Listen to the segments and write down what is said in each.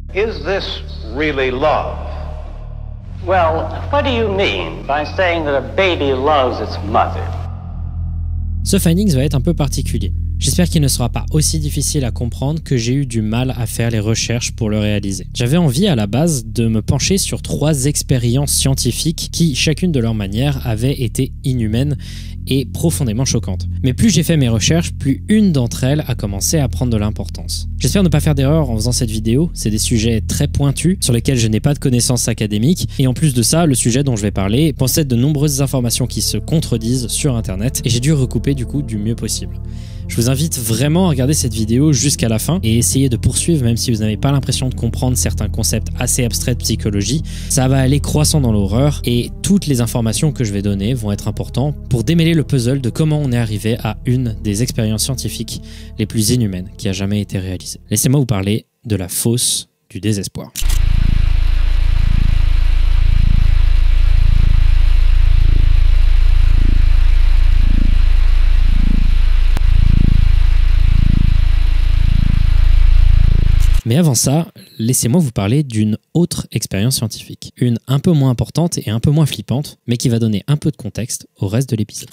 Is this really love? Well, what do you mean by saying that a baby loves its mother? Ce findings va être un peu particulier. J'espère qu'il ne sera pas aussi difficile à comprendre que j'ai eu du mal à faire les recherches pour le réaliser. J'avais envie à la base de me pencher sur 3 expériences scientifiques qui, chacune de leur manière, avaient été inhumaines et profondément choquantes. Mais plus j'ai fait mes recherches, plus une d'entre elles a commencé à prendre de l'importance. J'espère ne pas faire d'erreur en faisant cette vidéo, c'est des sujets très pointus sur lesquels je n'ai pas de connaissances académiques, et en plus de ça, le sujet dont je vais parler possède de nombreuses informations qui se contredisent sur internet, et j'ai dû recouper du coup du mieux possible. Je vous invite vraiment à regarder cette vidéo jusqu'à la fin et essayer de poursuivre même si vous n'avez pas l'impression de comprendre certains concepts assez abstraits de psychologie. Ça va aller croissant dans l'horreur et toutes les informations que je vais donner vont être importantes pour démêler le puzzle de comment on est arrivé à une des expériences scientifiques les plus inhumaines qui a jamais été réalisée. Laissez-moi vous parler de la fosse du désespoir. Mais avant ça, laissez-moi vous parler d'une autre expérience scientifique. Une un peu moins importante et un peu moins flippante, mais qui va donner un peu de contexte au reste de l'épisode.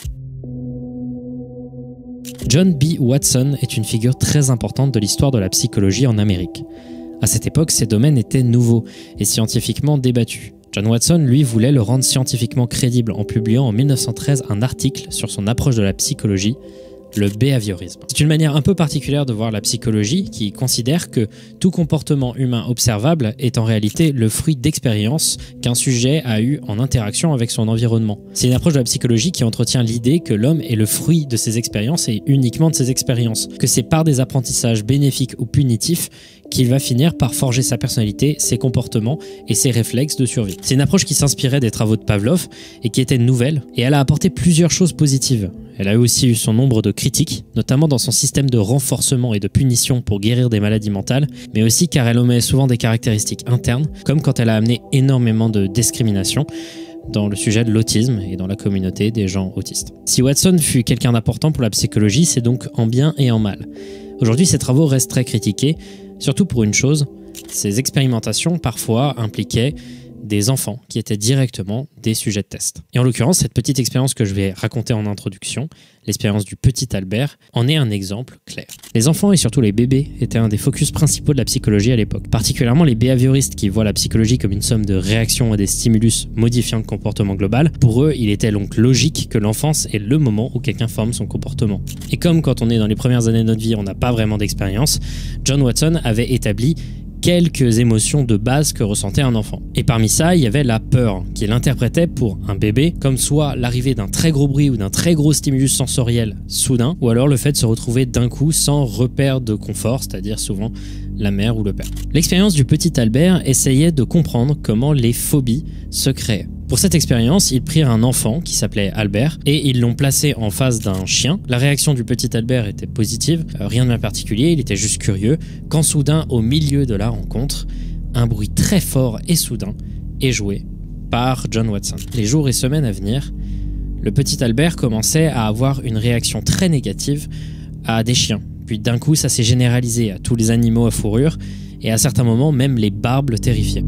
John B. Watson est une figure très importante de l'histoire de la psychologie en Amérique. À cette époque, ces domaines étaient nouveaux et scientifiquement débattus. John Watson, lui, voulait le rendre scientifiquement crédible en publiant en 1913 un article sur son approche de la psychologie, le behaviorisme. C'est une manière un peu particulière de voir la psychologie qui considère que tout comportement humain observable est en réalité le fruit d'expériences qu'un sujet a eu en interaction avec son environnement. C'est une approche de la psychologie qui entretient l'idée que l'homme est le fruit de ses expériences et uniquement de ses expériences, que c'est par des apprentissages bénéfiques ou punitifs qu'il va finir par forger sa personnalité, ses comportements et ses réflexes de survie. C'est une approche qui s'inspirait des travaux de Pavlov et qui était nouvelle, et elle a apporté plusieurs choses positives. Elle a aussi eu son nombre de critiques, notamment dans son système de renforcement et de punition pour guérir des maladies mentales, mais aussi car elle omet souvent des caractéristiques internes, comme quand elle a amené énormément de discrimination dans le sujet de l'autisme et dans la communauté des gens autistes. Si Watson fut quelqu'un d'important pour la psychologie, c'est donc en bien et en mal. Aujourd'hui, ses travaux restent très critiqués, surtout pour une chose, ces expérimentations parfois impliquaient des enfants qui étaient directement des sujets de test. Et en l'occurrence, cette petite expérience que je vais raconter en introduction, l'expérience du petit Albert, en est un exemple clair. Les enfants et surtout les bébés étaient un des focus principaux de la psychologie à l'époque, particulièrement les behavioristes qui voient la psychologie comme une somme de réactions à des stimulus modifiant le comportement global. Pour eux, il était donc logique que l'enfance est le moment où quelqu'un forme son comportement. Et comme quand on est dans les premières années de notre vie, on n'a pas vraiment d'expérience, John Watson avait établi quelques émotions de base que ressentait un enfant. Et parmi ça, il y avait la peur, qu'il interprétait pour un bébé comme soit l'arrivée d'un très gros bruit ou d'un très gros stimulus sensoriel soudain, ou alors le fait de se retrouver d'un coup sans repère de confort, c'est-à-dire souvent la mère ou le père. L'expérience du petit Albert essayait de comprendre comment les phobies se créaient. Pour cette expérience, ils prirent un enfant qui s'appelait Albert et ils l'ont placé en face d'un chien. La réaction du petit Albert était positive, rien de bien particulier, il était juste curieux, quand soudain, au milieu de la rencontre, un bruit très fort et soudain est joué par John Watson. Les jours et semaines à venir, le petit Albert commençait à avoir une réaction très négative à des chiens. Puis d'un coup, ça s'est généralisé à tous les animaux à fourrure et à certains moments, même les barbes le terrifiaient.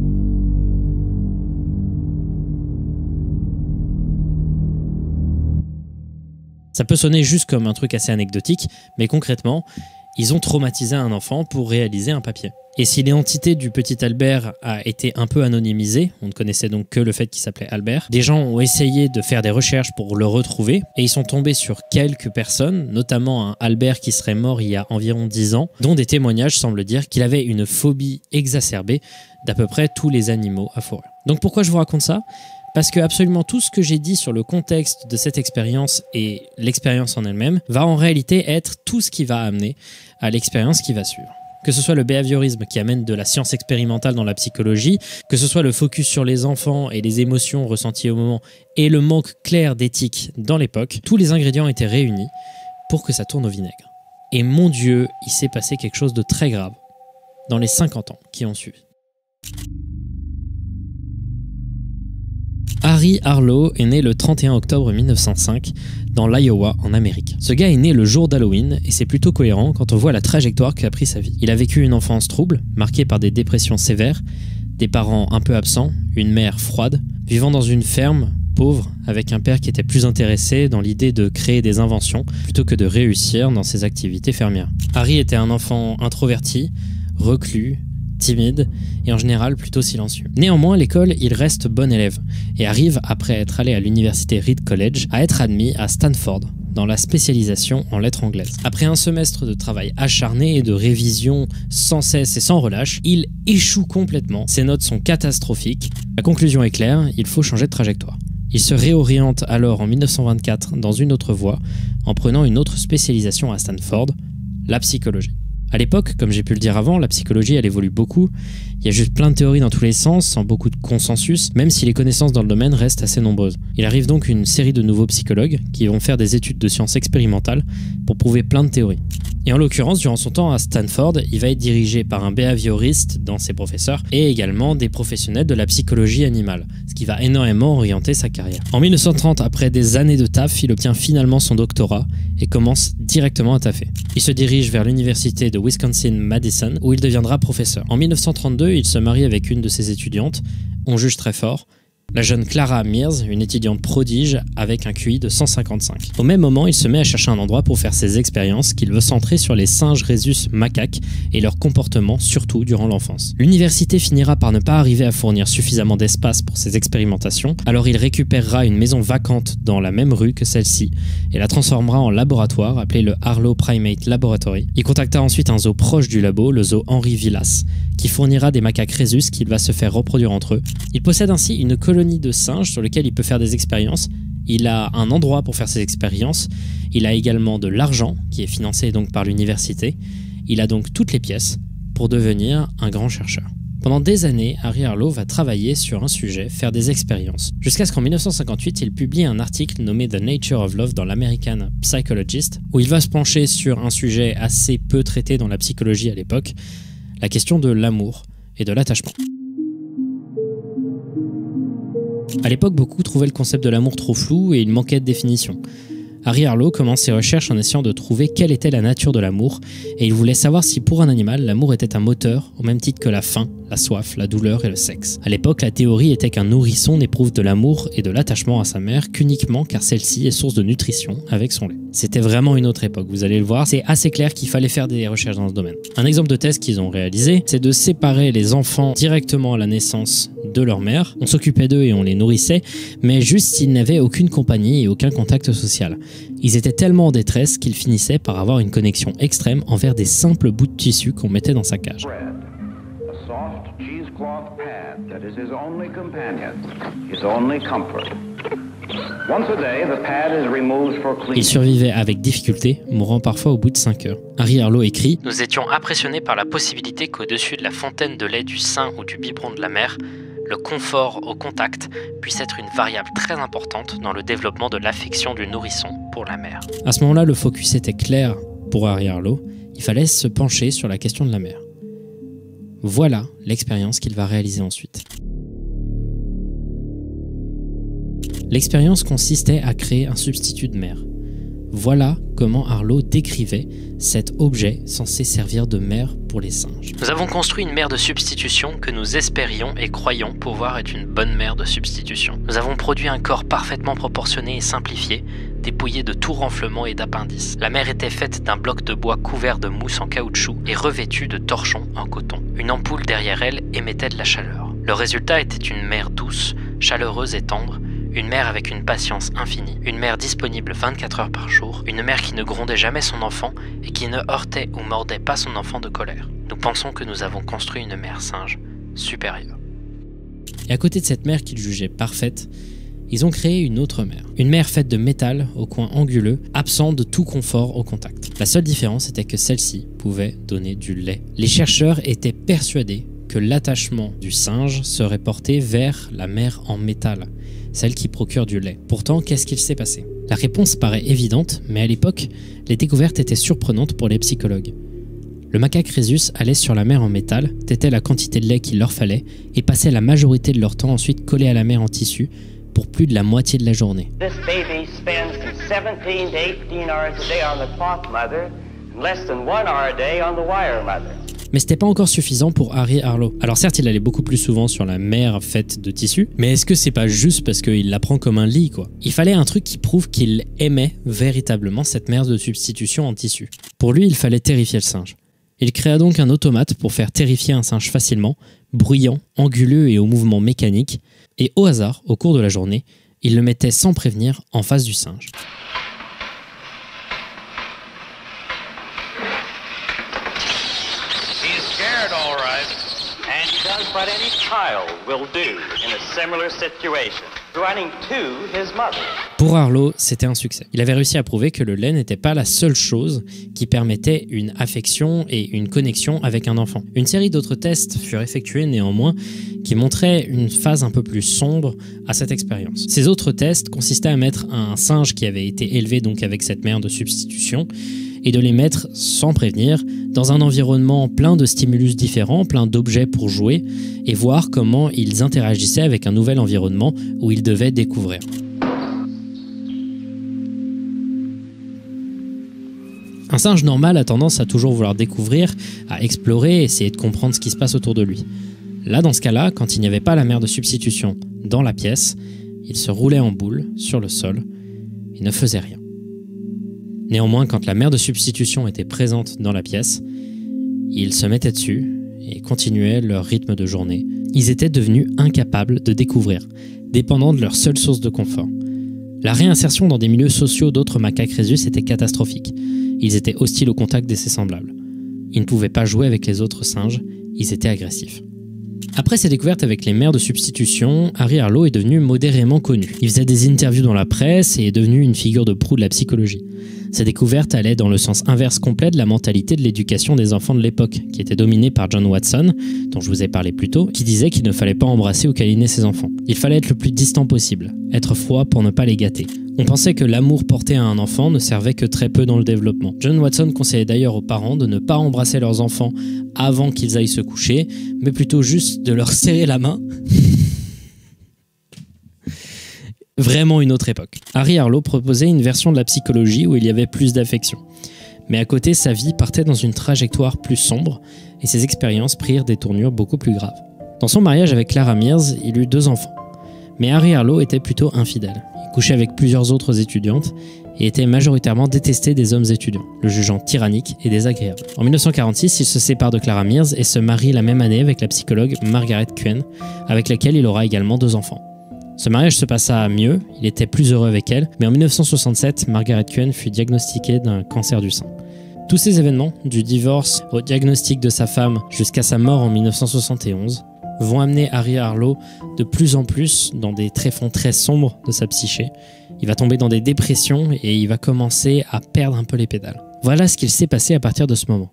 Ça peut sonner juste comme un truc assez anecdotique, mais concrètement, ils ont traumatisé un enfant pour réaliser un papier. Et si l'identité du petit Albert a été un peu anonymisée, on ne connaissait donc que le fait qu'il s'appelait Albert, des gens ont essayé de faire des recherches pour le retrouver, et ils sont tombés sur quelques personnes, notamment un Albert qui serait mort il y a environ 10 ans, dont des témoignages semblent dire qu'il avait une phobie exacerbée d'à peu près tous les animaux à fourrure. Donc pourquoi je vous raconte ça ? Parce que absolument tout ce que j'ai dit sur le contexte de cette expérience et l'expérience en elle-même va en réalité être tout ce qui va amener à l'expérience qui va suivre. Que ce soit le behaviorisme qui amène de la science expérimentale dans la psychologie, que ce soit le focus sur les enfants et les émotions ressenties au moment et le manque clair d'éthique dans l'époque, tous les ingrédients étaient réunis pour que ça tourne au vinaigre. Et mon Dieu, il s'est passé quelque chose de très grave dans les 50 ans qui ont suivi. Harry Harlow est né le 31 octobre 1905 dans l'Iowa en Amérique. Ce gars est né le jour d'Halloween et c'est plutôt cohérent quand on voit la trajectoire qu'a pris sa vie. Il a vécu une enfance trouble, marquée par des dépressions sévères, des parents un peu absents, une mère froide, vivant dans une ferme pauvre avec un père qui était plus intéressé dans l'idée de créer des inventions plutôt que de réussir dans ses activités fermières. Harry était un enfant introverti, reclus, timide et en général plutôt silencieux. Néanmoins, à l'école, il reste bon élève et arrive, après être allé à l'université Reed College, à être admis à Stanford dans la spécialisation en lettres anglaises. Après un semestre de travail acharné et de révision sans cesse et sans relâche, il échoue complètement. Ses notes sont catastrophiques. La conclusion est claire, il faut changer de trajectoire. Il se réoriente alors en 1924 dans une autre voie en prenant une autre spécialisation à Stanford, la psychologie. À l'époque, comme j'ai pu le dire avant, la psychologie elle évolue beaucoup. Il y a juste plein de théories dans tous les sens, sans beaucoup de consensus, même si les connaissances dans le domaine restent assez nombreuses. Il arrive donc une série de nouveaux psychologues qui vont faire des études de sciences expérimentales pour prouver plein de théories. Et en l'occurrence, durant son temps à Stanford, il va être dirigé par un behavioriste dans ses professeurs et également des professionnels de la psychologie animale, ce qui va énormément orienter sa carrière. En 1930, après des années de taf, il obtient finalement son doctorat et commence directement à taffer. Il se dirige vers l'université de Wisconsin-Madison où il deviendra professeur. En 1932, il se marie avec une de ses étudiantes, on juge très fort, la jeune Clara Mears, une étudiante prodige avec un QI de 155. Au même moment, il se met à chercher un endroit pour faire ses expériences qu'il veut centrer sur les singes rhésus macaques et leur comportement, surtout durant l'enfance. L'université finira par ne pas arriver à fournir suffisamment d'espace pour ses expérimentations, alors il récupérera une maison vacante dans la même rue que celle-ci et la transformera en laboratoire appelé le Harlow Primate Laboratory. Il contacta ensuite un zoo proche du labo, le zoo Henry Villas, qui fournira des macaques rhésus qu'il va se faire reproduire entre eux. Il possède ainsi une colonie de singes sur lequel il peut faire des expériences. Il a un endroit pour faire ses expériences. Il a également de l'argent qui est financé donc par l'université. Il a donc toutes les pièces pour devenir un grand chercheur. Pendant des années, Harry Harlow va travailler sur un sujet, faire des expériences, jusqu'à ce qu'en 1958, il publie un article nommé The Nature of Love dans l'American Psychologist, où il va se pencher sur un sujet assez peu traité dans la psychologie à l'époque, la question de l'amour et de l'attachement. À l'époque, beaucoup trouvaient le concept de l'amour trop flou et il manquait de définition. Harry Harlow commence ses recherches en essayant de trouver quelle était la nature de l'amour et il voulait savoir si pour un animal, l'amour était un moteur au même titre que la faim, la soif, la douleur et le sexe. À l'époque, la théorie était qu'un nourrisson n'éprouve de l'amour et de l'attachement à sa mère qu'uniquement car celle-ci est source de nutrition avec son lait. C'était vraiment une autre époque, vous allez le voir, c'est assez clair qu'il fallait faire des recherches dans ce domaine. Un exemple de thèse qu'ils ont réalisé, c'est de séparer les enfants directement à la naissance de leur mère. On s'occupait d'eux et on les nourrissait, mais juste s'ils n'avaient aucune compagnie et aucun contact social. Ils étaient tellement en détresse qu'ils finissaient par avoir une connexion extrême envers des simples bouts de tissu qu'on mettait dans sa cage. Il survivait avec difficulté, mourant parfois au bout de 5 heures. Harry Harlow écrit « Nous étions impressionnés par la possibilité qu'au-dessus de la fontaine de lait du sein ou du biberon de la mère, le confort au contact puisse être une variable très importante dans le développement de l'affection du nourrisson pour la mère. » À ce moment-là, le focus était clair pour Harry Harlow, il fallait se pencher sur la question de la mère. Voilà l'expérience qu'il va réaliser ensuite. L'expérience consistait à créer un substitut de mère. Voilà comment Harlow décrivait cet objet censé servir de mère pour les singes. Nous avons construit une mère de substitution que nous espérions et croyions pouvoir être une bonne mère de substitution. Nous avons produit un corps parfaitement proportionné et simplifié, dépouillé de tout renflement et d'appendices. La mère était faite d'un bloc de bois couvert de mousse en caoutchouc et revêtue de torchons en coton. Une ampoule derrière elle émettait de la chaleur. Le résultat était une mère douce, chaleureuse et tendre, une mère avec une patience infinie, une mère disponible 24 heures par jour, une mère qui ne grondait jamais son enfant et qui ne heurtait ou mordait pas son enfant de colère. Nous pensons que nous avons construit une mère singe supérieure. Et à côté de cette mère qu'ils jugeaient parfaite, ils ont créé une autre mère. Une mère faite de métal au coin anguleux, absente de tout confort au contact. La seule différence était que celle-ci pouvait donner du lait. Les chercheurs étaient persuadés que l'attachement du singe serait porté vers la mère en métal, celle qui procure du lait. Pourtant, qu'est-ce qu'il s'est passé? La réponse paraît évidente, mais à l'époque, les découvertes étaient surprenantes pour les psychologues. Le macaque rhésus allait sur la mère en métal, tétait la quantité de lait qu'il leur fallait et passait la majorité de leur temps ensuite collé à la mère en tissu, pour plus de la moitié de la journée. This baby spends 17 to 18 hours a day on the cloth mother, and less than 1 hour a day on the wire mother. Mais c'était pas encore suffisant pour Harry Harlow. Alors certes, il allait beaucoup plus souvent sur la mère faite de tissu, mais est-ce que c'est pas juste parce qu'il la prend comme un lit, quoi? Il fallait un truc qui prouve qu'il aimait véritablement cette mère de substitution en tissu. Pour lui, il fallait terrifier le singe. Il créa donc un automate pour faire terrifier un singe facilement, bruyant, anguleux et au mouvement mécanique, et au hasard, au cours de la journée, il le mettait sans prévenir en face du singe. What any child will do in a similar situation, running to his mother. Pour Harlow, c'était un succès. Il avait réussi à prouver que le lait n'était pas la seule chose qui permettait une affection et une connexion avec un enfant. Une série d'autres tests furent effectués néanmoins qui montraient une phase un peu plus sombre à cette expérience. Ces autres tests consistaient à mettre un singe qui avait été élevé donc avec cette mère de substitution et de les mettre, sans prévenir, dans un environnement plein de stimulus différents, plein d'objets pour jouer, et voir comment ils interagissaient avec un nouvel environnement où ils devaient découvrir. Un singe normal a tendance à toujours vouloir découvrir, à explorer, essayer de comprendre ce qui se passe autour de lui. Là, dans ce cas-là, quand il n'y avait pas la mère de substitution dans la pièce, il se roulait en boule sur le sol et ne faisait rien. Néanmoins, quand la mère de substitution était présente dans la pièce, ils se mettaient dessus et continuaient leur rythme de journée. Ils étaient devenus incapables de découvrir, dépendants de leur seule source de confort. La réinsertion dans des milieux sociaux d'autres macaques rhésus était catastrophique. Ils étaient hostiles au contact de ses semblables. Ils ne pouvaient pas jouer avec les autres singes, ils étaient agressifs. Après ses découvertes avec les mères de substitution, Harry Harlow est devenu modérément connu. Il faisait des interviews dans la presse et est devenu une figure de proue de la psychologie. Ces découvertes allaient dans le sens inverse complet de la mentalité de l'éducation des enfants de l'époque, qui était dominée par John Watson, dont je vous ai parlé plus tôt, qui disait qu'il ne fallait pas embrasser ou câliner ses enfants. Il fallait être le plus distant possible, être froid pour ne pas les gâter. On pensait que l'amour porté à un enfant ne servait que très peu dans le développement. John Watson conseillait d'ailleurs aux parents de ne pas embrasser leurs enfants avant qu'ils aillent se coucher, mais plutôt juste de leur serrer la main. Vraiment une autre époque. Harry Harlow proposait une version de la psychologie où il y avait plus d'affection. Mais à côté, sa vie partait dans une trajectoire plus sombre et ses expériences prirent des tournures beaucoup plus graves. Dans son mariage avec Clara Mears, il eut 2 enfants. Mais Harry Harlow était plutôt infidèle. Il couchait avec plusieurs autres étudiantes et était majoritairement détesté des hommes étudiants, le jugeant tyrannique et désagréable. En 1946, il se sépare de Clara Mears et se marie la même année avec la psychologue Margaret Quinn, avec laquelle il aura également 2 enfants. Ce mariage se passa mieux, il était plus heureux avec elle, mais en 1967, Margaret Quinn fut diagnostiquée d'un cancer du sein. Tous ces événements, du divorce au diagnostic de sa femme jusqu'à sa mort en 1971, vont amener Harry Harlow de plus en plus dans des tréfonds très sombres de sa psyché. Il va tomber dans des dépressions et il va commencer à perdre un peu les pédales. Voilà ce qu'il s'est passé à partir de ce moment.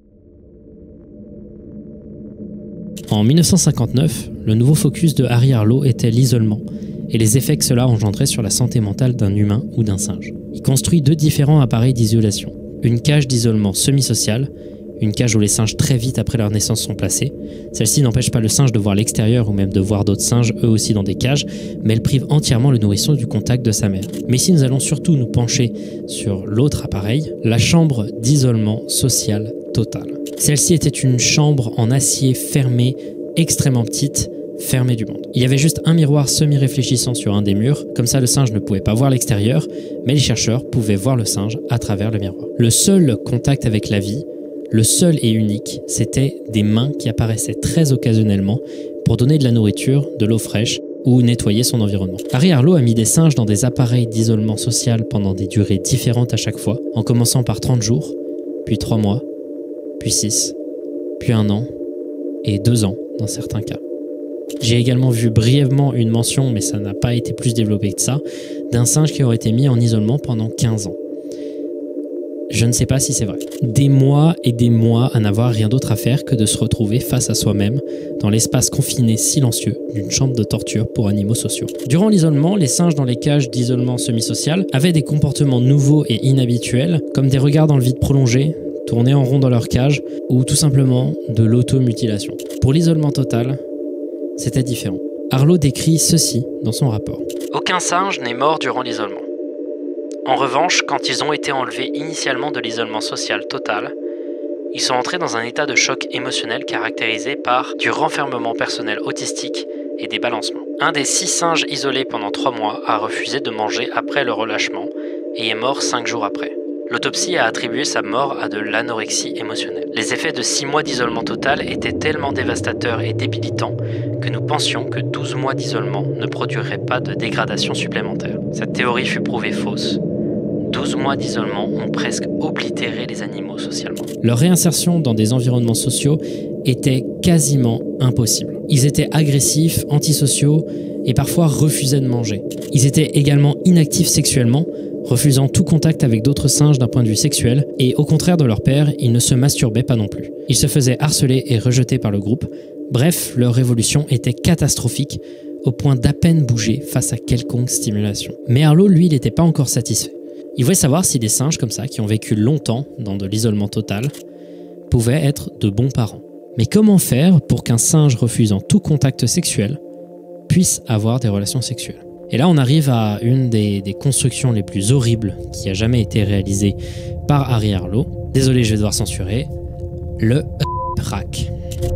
En 1959, le nouveau focus de Harry Harlow était l'isolement et les effets que cela engendrait sur la santé mentale d'un humain ou d'un singe. Il construit 2 différents appareils d'isolation. Une cage d'isolement semi-sociale, une cage où les singes très vite après leur naissance sont placés. Celle-ci n'empêche pas le singe de voir l'extérieur ou même de voir d'autres singes eux aussi dans des cages, mais elle prive entièrement le nourrisson du contact de sa mère. Mais ici nous allons surtout nous pencher sur l'autre appareil, la chambre d'isolement social total. Celle-ci était une chambre en acier fermée, extrêmement petite, fermée du monde. Il y avait juste un miroir semi-réfléchissant sur un des murs, comme ça le singe ne pouvait pas voir l'extérieur, mais les chercheurs pouvaient voir le singe à travers le miroir. Le seul contact avec la vie, le seul et unique, c'était des mains qui apparaissaient très occasionnellement pour donner de la nourriture, de l'eau fraîche ou nettoyer son environnement. Harry Harlow a mis des singes dans des appareils d'isolement social pendant des durées différentes à chaque fois, en commençant par 30 jours, puis 3 mois, puis 6, puis 1 an, et 2 ans dans certains cas. J'ai également vu brièvement une mention, mais ça n'a pas été plus développé que ça, d'un singe qui aurait été mis en isolement pendant 15 ans. Je ne sais pas si c'est vrai. Des mois et des mois à n'avoir rien d'autre à faire que de se retrouver face à soi-même dans l'espace confiné silencieux d'une chambre de torture pour animaux sociaux. Durant l'isolement, les singes dans les cages d'isolement semi-social avaient des comportements nouveaux et inhabituels, comme des regards dans le vide prolongés, tourner en rond dans leur cage, ou tout simplement de l'automutilation. Pour l'isolement total, c'était différent. Harlow décrit ceci dans son rapport. Aucun singe n'est mort durant l'isolement. En revanche, quand ils ont été enlevés initialement de l'isolement social total, ils sont entrés dans un état de choc émotionnel caractérisé par du renfermement personnel autistique et des balancements. Un des 6 singes isolés pendant 3 mois a refusé de manger après le relâchement et est mort 5 jours après. L'autopsie a attribué sa mort à de l'anorexie émotionnelle. Les effets de 6 mois d'isolement total étaient tellement dévastateurs et débilitants que nous pensions que 12 mois d'isolement ne produiraient pas de dégradation supplémentaire. Cette théorie fut prouvée fausse. 12 mois d'isolement ont presque oblitéré les animaux socialement. Leur réinsertion dans des environnements sociaux était quasiment impossible. Ils étaient agressifs, antisociaux et parfois refusaient de manger. Ils étaient également inactifs sexuellement, refusant tout contact avec d'autres singes d'un point de vue sexuel, et au contraire de leur père, ils ne se masturbaient pas non plus. Ils se faisaient harceler et rejeter par le groupe. Bref, leur évolution était catastrophique, au point d'à peine bouger face à quelconque stimulation. Mais Harlow, lui, il n'était pas encore satisfait. Il voulait savoir si des singes comme ça, qui ont vécu longtemps dans de l'isolement total, pouvaient être de bons parents. Mais comment faire pour qu'un singe refusant tout contact sexuel puisse avoir des relations sexuelles? Et là, on arrive à une des constructions les plus horribles qui a jamais été réalisée par Harry Harlow. Désolé, je vais devoir censurer. Le RIP-RAC.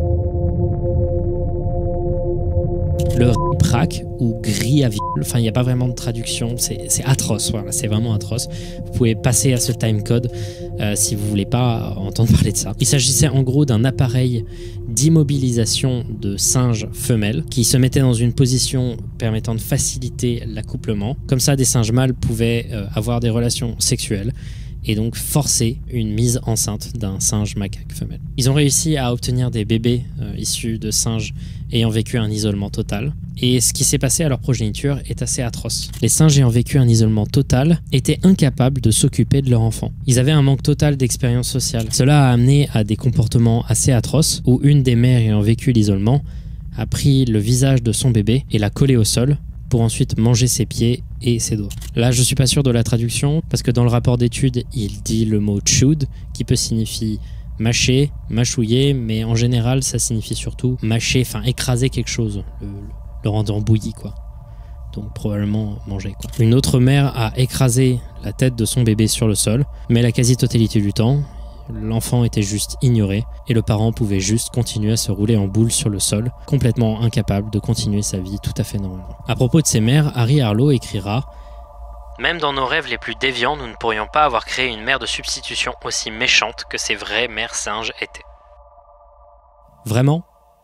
Le RIP-RAC ou grille à viol. Enfin, il n'y a pas vraiment de traduction. C'est atroce. Voilà, c'est vraiment atroce. Vous pouvez passer à ce timecode si vous voulez pas entendre parler de ça. Il s'agissait en gros d'un appareil d'immobilisation de singes femelles qui se mettait dans une position permettant de faciliter l'accouplement. Comme ça, des singes mâles pouvaient avoir des relations sexuelles et donc forcer une mise enceinte d'un singe macaque femelle. Ils ont réussi à obtenir des bébés issus de singes ayant vécu un isolement total. Et ce qui s'est passé à leur progéniture est assez atroce. Les singes ayant vécu un isolement total étaient incapables de s'occuper de leur enfant. Ils avaient un manque total d'expérience sociale. Cela a amené à des comportements assez atroces où une des mères ayant vécu l'isolement a pris le visage de son bébé et l'a collé au sol pour ensuite manger ses pieds et ses doigts. Là, je suis pas sûr de la traduction parce que dans le rapport d'étude, il dit le mot chewed qui peut signifier mâcher, mâchouiller, mais en général, ça signifie surtout mâcher, enfin écraser quelque chose, le rendre bouilli, quoi. Donc probablement manger, quoi. Une autre mère a écrasé la tête de son bébé sur le sol, mais la quasi-totalité du temps, l'enfant était juste ignoré et le parent pouvait juste continuer à se rouler en boule sur le sol, complètement incapable de continuer sa vie tout à fait normalement. À propos de ces mères, Harry Harlow écrira « Même dans nos rêves les plus déviants, nous ne pourrions pas avoir créé une mère de substitution aussi méchante que ces vraies mères singes étaient. » Vraiment ?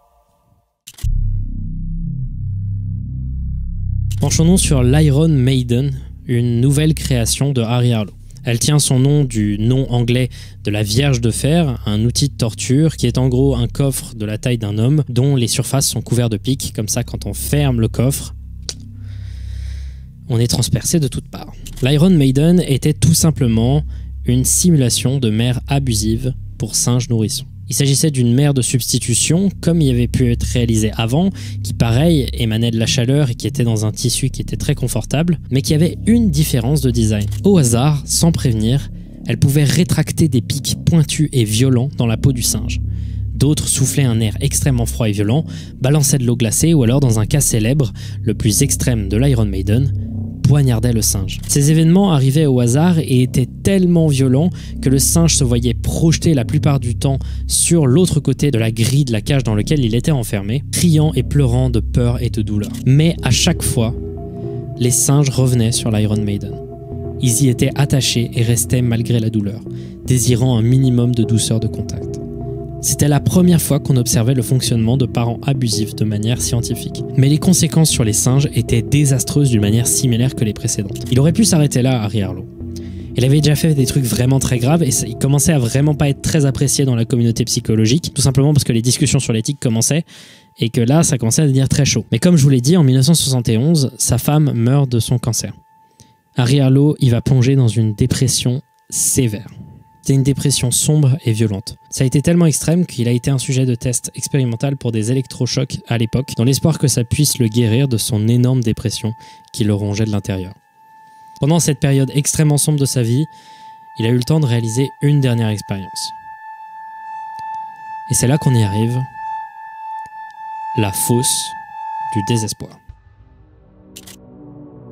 Penchons-nous sur l'Iron Maiden, une nouvelle création de Harry Harlow. Elle tient son nom du nom anglais de la Vierge de Fer, un outil de torture qui est en gros un coffre de la taille d'un homme dont les surfaces sont couvertes de pics. Comme ça, quand on ferme le coffre, on est transpercé de toutes parts. L'Iron Maiden était tout simplement une simulation de mère abusive pour singes nourrissons. Il s'agissait d'une mère de substitution, comme il avait pu être réalisé avant, qui pareil émanait de la chaleur et qui était dans un tissu qui était très confortable, mais qui avait une différence de design. Au hasard, sans prévenir, elle pouvait rétracter des pics pointus et violents dans la peau du singe. D'autres soufflaient un air extrêmement froid et violent, balançaient de l'eau glacée ou alors, dans un cas célèbre, le plus extrême de l'Iron Maiden, poignardait le singe. Ces événements arrivaient au hasard et étaient tellement violents que le singe se voyait projeté la plupart du temps sur l'autre côté de la grille de la cage dans laquelle il était enfermé, criant et pleurant de peur et de douleur. Mais à chaque fois, les singes revenaient sur l'Iron Maiden. Ils y étaient attachés et restaient malgré la douleur, désirant un minimum de douceur de contact. C'était la première fois qu'on observait le fonctionnement de parents abusifs de manière scientifique. Mais les conséquences sur les singes étaient désastreuses d'une manière similaire que les précédentes. Il aurait pu s'arrêter là, Harry Harlow. Il avait déjà fait des trucs vraiment très graves et il commençait à vraiment pas être très apprécié dans la communauté psychologique, tout simplement parce que les discussions sur l'éthique commençaient et que là, ça commençait à devenir très chaud. Mais comme je vous l'ai dit, en 1971, sa femme meurt de son cancer. Harry Harlow, il va plonger dans une dépression sévère. C'était une dépression sombre et violente. Ça a été tellement extrême qu'il a été un sujet de test expérimental pour des électrochocs à l'époque, dans l'espoir que ça puisse le guérir de son énorme dépression qui le rongeait de l'intérieur. Pendant cette période extrêmement sombre de sa vie, il a eu le temps de réaliser une dernière expérience. Et c'est là qu'on y arrive. La fosse du désespoir.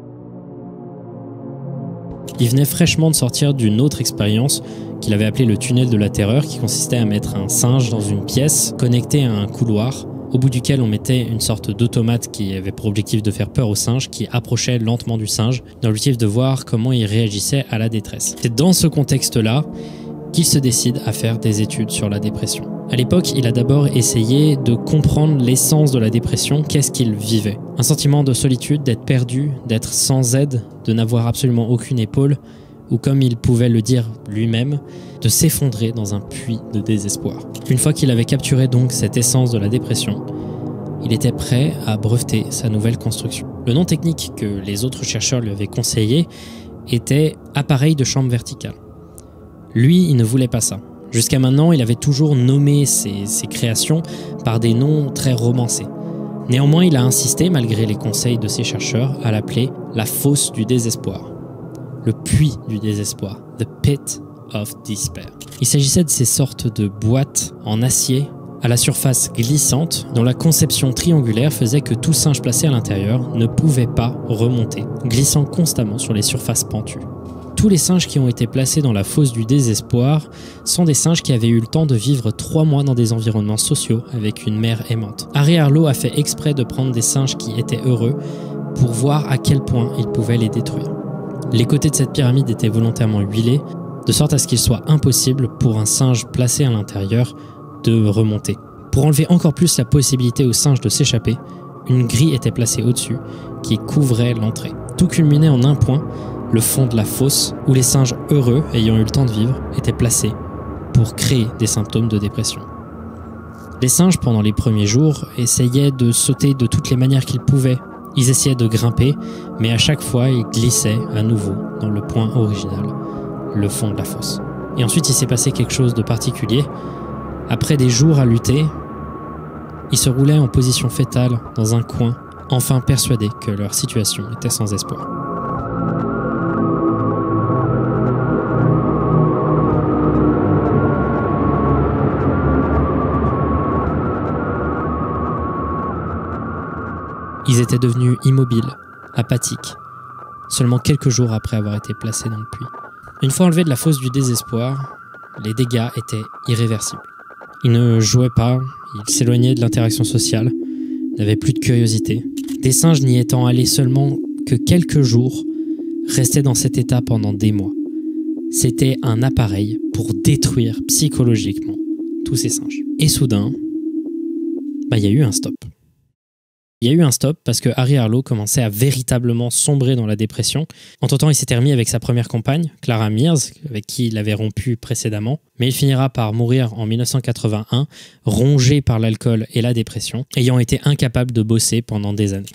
Il venait fraîchement de sortir d'une autre expérience qu'il avait appelée le tunnel de la terreur, qui consistait à mettre un singe dans une pièce connectée à un couloir, au bout duquel on mettait une sorte d'automate qui avait pour objectif de faire peur au singe, qui approchait lentement du singe, dans l'objectif de voir comment il réagissait à la détresse. C'est dans ce contexte-là qu'il se décide à faire des études sur la dépression. À l'époque, il a d'abord essayé de comprendre l'essence de la dépression, qu'est-ce qu'il vivait. Un sentiment de solitude, d'être perdu, d'être sans aide, de n'avoir absolument aucune épaule, ou comme il pouvait le dire lui-même, de s'effondrer dans un puits de désespoir. Une fois qu'il avait capturé donc cette essence de la dépression, il était prêt à breveter sa nouvelle construction. Le nom technique que les autres chercheurs lui avaient conseillé était « appareil de chambre verticale ». Lui, il ne voulait pas ça. Jusqu'à maintenant, il avait toujours nommé ses créations par des noms très romancés. Néanmoins, il a insisté, malgré les conseils de ses chercheurs, à l'appeler la fosse du désespoir. Le puits du désespoir, the pit of despair. Il s'agissait de ces sortes de boîtes en acier à la surface glissante dont la conception triangulaire faisait que tout singe placé à l'intérieur ne pouvait pas remonter, glissant constamment sur les surfaces pentues. Tous les singes qui ont été placés dans la fosse du désespoir sont des singes qui avaient eu le temps de vivre 3 mois dans des environnements sociaux avec une mère aimante. Harry Harlow a fait exprès de prendre des singes qui étaient heureux pour voir à quel point il pouvait les détruire. Les côtés de cette pyramide étaient volontairement huilés, de sorte à ce qu'il soit impossible pour un singe placé à l'intérieur de remonter. Pour enlever encore plus la possibilité aux singes de s'échapper, une grille était placée au-dessus qui couvrait l'entrée. Tout culminait en un point, le fond de la fosse, où les singes heureux, ayant eu le temps de vivre, étaient placés pour créer des symptômes de dépression. Les singes, pendant les premiers jours, essayaient de sauter de toutes les manières qu'ils pouvaient. Ils essayaient de grimper, mais à chaque fois, ils glissaient à nouveau dans le point original, le fond de la fosse. Et ensuite, il s'est passé quelque chose de particulier. Après des jours à lutter, ils se roulaient en position fétale dans un coin, enfin persuadés que leur situation était sans espoir. Ils étaient devenus immobiles, apathiques, seulement quelques jours après avoir été placés dans le puits. Une fois enlevés de la fosse du désespoir, les dégâts étaient irréversibles. Ils ne jouaient pas, ils s'éloignaient de l'interaction sociale, n'avaient plus de curiosité. Des singes n'y étant allés seulement que quelques jours, restaient dans cet état pendant des mois. C'était un appareil pour détruire psychologiquement tous ces singes. Et soudain, il y a eu un stop. Il y a eu un stop parce que Harry Harlow commençait à véritablement sombrer dans la dépression. Entre-temps, il s'était remis avec sa première compagne, Clara Mears, avec qui il avait rompu précédemment. Mais il finira par mourir en 1981, rongé par l'alcool et la dépression, ayant été incapable de bosser pendant des années.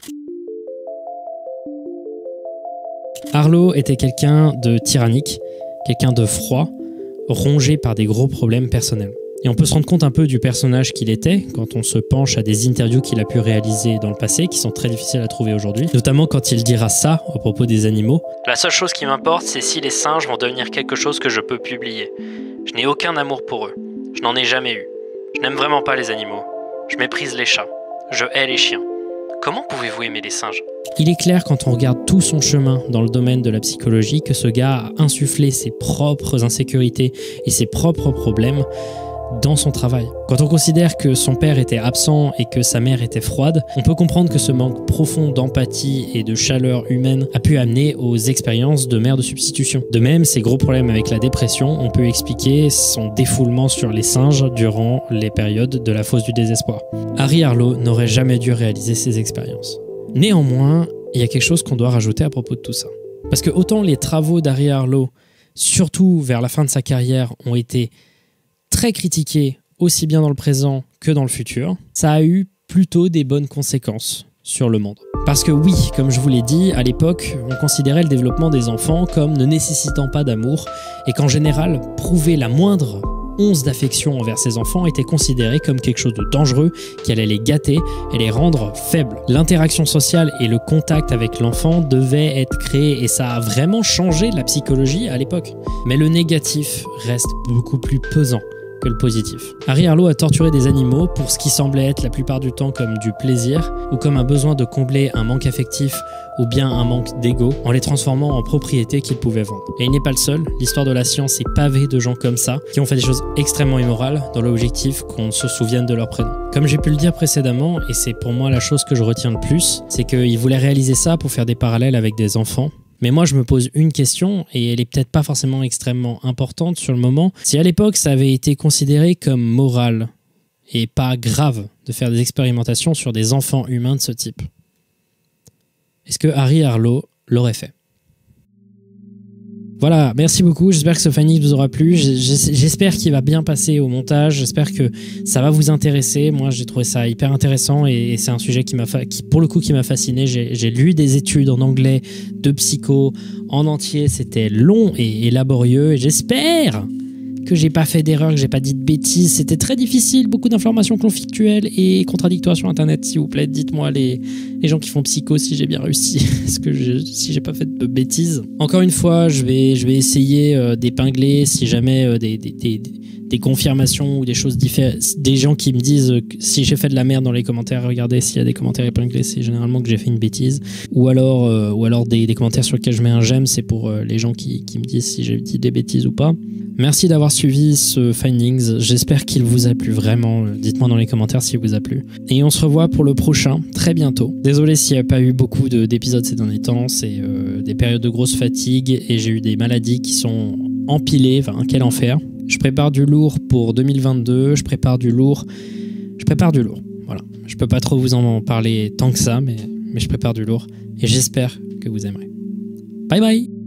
Harlow était quelqu'un de tyrannique, quelqu'un de froid, rongé par des gros problèmes personnels. Et on peut se rendre compte un peu du personnage qu'il était quand on se penche à des interviews qu'il a pu réaliser dans le passé, qui sont très difficiles à trouver aujourd'hui, notamment quand il dira ça à propos des animaux. La seule chose qui m'importe, c'est si les singes vont devenir quelque chose que je peux publier. Je n'ai aucun amour pour eux. Je n'en ai jamais eu. Je n'aime vraiment pas les animaux. Je méprise les chats. Je hais les chiens. Comment pouvez-vous aimer les singes ? Il est clair quand on regarde tout son chemin dans le domaine de la psychologie que ce gars a insufflé ses propres insécurités et ses propres problèmes dans son travail. Quand on considère que son père était absent et que sa mère était froide, on peut comprendre que ce manque profond d'empathie et de chaleur humaine a pu amener aux expériences de mère de substitution. De même, ses gros problèmes avec la dépression, on peut expliquer son défoulement sur les singes durant les périodes de la fosse du désespoir. Harry Harlow n'aurait jamais dû réaliser ces expériences. Néanmoins, il y a quelque chose qu'on doit rajouter à propos de tout ça. Parce que autant les travaux d'Harry Harlow, surtout vers la fin de sa carrière, ont été très critiqué aussi bien dans le présent que dans le futur, ça a eu plutôt des bonnes conséquences sur le monde. Parce que oui, comme je vous l'ai dit, à l'époque, on considérait le développement des enfants comme ne nécessitant pas d'amour et qu'en général, prouver la moindre once d'affection envers ses enfants était considéré comme quelque chose de dangereux qui allait les gâter et les rendre faibles. L'interaction sociale et le contact avec l'enfant devaient être créés et ça a vraiment changé la psychologie à l'époque. Mais le négatif reste beaucoup plus pesant que le positif. Harry Harlow a torturé des animaux pour ce qui semblait être la plupart du temps comme du plaisir ou comme un besoin de combler un manque affectif ou bien un manque d'ego en les transformant en propriétés qu'il pouvait vendre. Et il n'est pas le seul, l'histoire de la science est pavée de gens comme ça qui ont fait des choses extrêmement immorales dans l'objectif qu'on se souvienne de leur prénom. Comme j'ai pu le dire précédemment, et c'est pour moi la chose que je retiens le plus, c'est qu'il voulait réaliser ça pour faire des parallèles avec des enfants. Mais moi, je me pose une question, et elle est peut-être pas forcément extrêmement importante sur le moment. Si à l'époque, ça avait été considéré comme moral et pas grave de faire des expérimentations sur des enfants humains de ce type, est-ce que Harry Harlow l'aurait fait? Voilà, merci beaucoup, j'espère que ce finding vous aura plu, j'espère qu'il va bien passer au montage, j'espère que ça va vous intéresser. Moi j'ai trouvé ça hyper intéressant et c'est un sujet qui pour le coup qui m'a fasciné. J'ai lu des études en anglais de psycho en entier, c'était long et laborieux et j'espère que j'ai pas fait d'erreur, que j'ai pas dit de bêtises. C'était très difficile, beaucoup d'informations conflictuelles et contradictoires sur internet. S'il vous plaît, dites-moi les gens qui font psycho si j'ai bien réussi, si j'ai pas fait de bêtises. Encore une fois, je vais essayer d'épingler si jamais des confirmations ou des choses différentes, des gens qui me disent si j'ai fait de la merde dans les commentaires. Regardez s'il y a des commentaires épinglés, c'est généralement que j'ai fait une bêtise, ou alors des commentaires sur lesquels je mets un j'aime, c'est pour les gens qui me disent si j'ai dit des bêtises ou pas. Merci d'avoir suivi ce Findings, j'espère qu'il vous a plu vraiment, dites-moi dans les commentaires s'il vous a plu. Et on se revoit pour le prochain, très bientôt. Désolé s'il n'y a pas eu beaucoup d'épisodes ces derniers temps, c'est des périodes de grosse fatigue et j'ai eu des maladies qui sont empilées, enfin quel enfer. Je prépare du lourd pour 2022, je prépare du lourd, voilà. Je peux pas trop vous en parler tant que ça, mais je prépare du lourd et j'espère que vous aimerez. Bye bye!